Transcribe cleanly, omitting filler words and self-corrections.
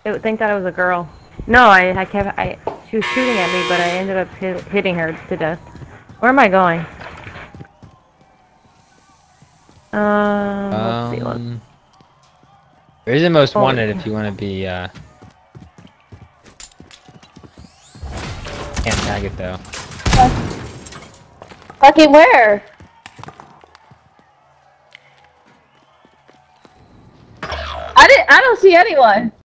would think that I was a girl. No, she was shooting at me, but I ended up hitting her to death. Where am I going? Let's see. Where's the most Holy wanted cow. if you want to be, can't tag it though. Fucking where? I don't see anyone.